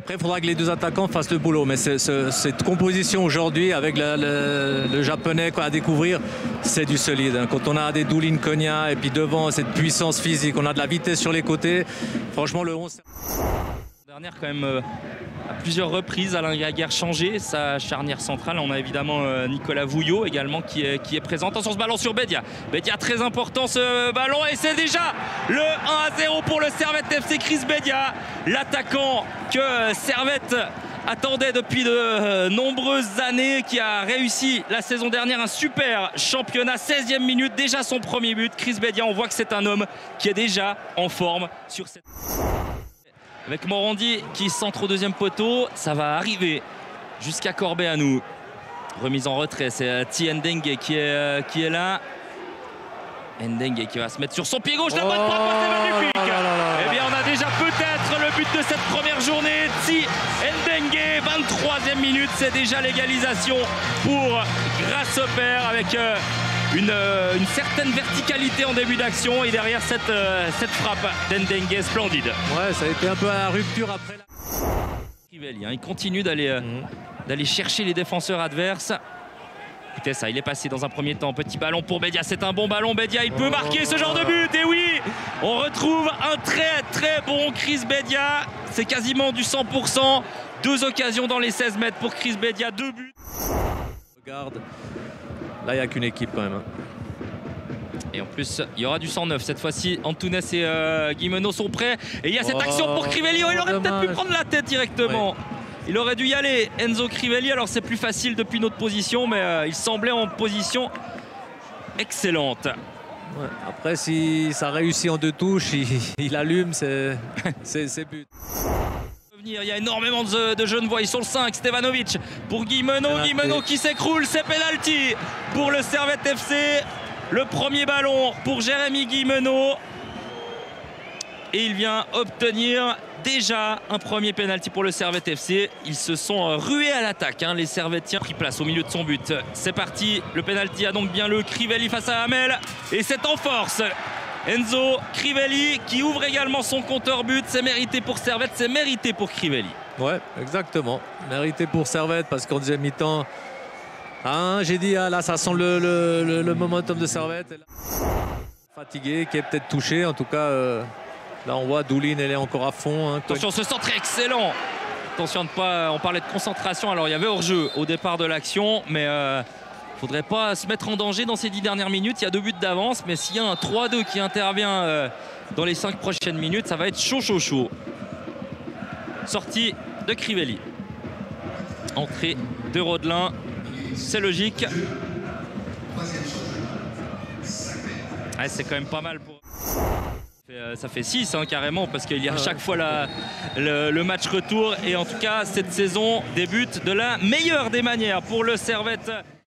Après, il faudra que les deux attaquants fassent le boulot. Mais cette composition aujourd'hui, avec le japonais à découvrir, c'est du solide. Hein. Quand on a des Doulin Konya et puis devant cette puissance physique, on a de la vitesse sur les côtés. Franchement, le 11... Dernière quand même à plusieurs reprises, Alain Gaguerre changé sa charnière centrale. On a évidemment Nicolas Vouillot également qui est présent. Attention ce ballon sur Bédia. Bédia très important ce ballon et c'est déjà le 1-0 pour le Servette FC. Chris Bédia, l'attaquant que Servette attendait depuis de nombreuses années, qui a réussi la saison dernière un super championnat. 16e minute, déjà son premier but. Chris Bédia, on voit que c'est un homme qui est déjà en forme sur cette... Avec Morandi qui centre au deuxième poteau, ça va arriver jusqu'à Corbeanu. Remise en retrait, c'est Ti Ndengue qui est là. Ndengue qui va se mettre sur son pied gauche, la bonne frappe, c'est magnifique. Eh bien, on a déjà peut-être le but de cette première journée. Ti Ndengue, 23e minute, c'est déjà l'égalisation pour Grasshopper avec une certaine verticalité en début d'action et derrière cette frappe d'Ndengue splendide. Ouais, ça a été un peu à la rupture après la... Crivelli, hein, il continue d'aller chercher les défenseurs adverses. Écoutez ça, il est passé dans un premier temps. Petit ballon pour Bédia, c'est un bon ballon. Bédia, il peut marquer ce genre de but. Et oui, on retrouve un très bon Chris Bédia. C'est quasiment du 100%. 2 occasions dans les 16 mètres pour Chris Bédia, 2 buts. Regarde. Là, il n'y a qu'une équipe quand même. Hein. Et en plus, il y aura du 109. Cette fois-ci, Antunes et Guimeno sont prêts. Et il y a cette action pour Crivelli. Oh, il aurait peut-être pu prendre la tête directement. Ouais. Il aurait dû y aller, Enzo Crivelli. Alors, c'est plus facile depuis notre position, mais il semblait en position excellente. Ouais. Après, si ça réussit en 2 touches, il allume ses buts. Il y a énormément de jeunes voix. Ils sont le 5, Stevanovic pour Guimeno. Guimeno qui s'écroule, c'est penalty pour le Servette FC. Le premier ballon pour Jérémy Guimeno. Et il vient obtenir déjà un premier penalty pour le Servette FC. Ils se sont rués à l'attaque, hein, les Servettiens. Pris place au milieu de son but. C'est parti, le penalty a donc bien le Crivelli face à Hamel. Et c'est en force. Enzo Crivelli qui ouvre également son compteur but. C'est mérité pour Servette, c'est mérité pour Crivelli. Ouais, exactement. Mérité pour Servette parce qu'en deuxième mi-temps, j'ai dit là ça sent le momentum de Servette. Fatigué, qui est peut-être touché. En tout cas, là on voit Doulin, elle est encore à fond. Hein, attention, ce centre est excellent. Attention de pas. On parlait de concentration. Alors il y avait hors-jeu au départ de l'action, mais faudrait pas se mettre en danger dans ces 10 dernières minutes. Il y a 2 buts d'avance, mais s'il y a un 3-2 qui intervient dans les 5 prochaines minutes, ça va être chaud. Sortie de Crivelli. Entrée de Rodelin. C'est logique. Ouais, c'est quand même pas mal pour... Ça fait 6 hein, carrément parce qu'il y a à chaque fois le match retour. Et en tout cas, cette saison débute de la meilleure des manières pour le Servette.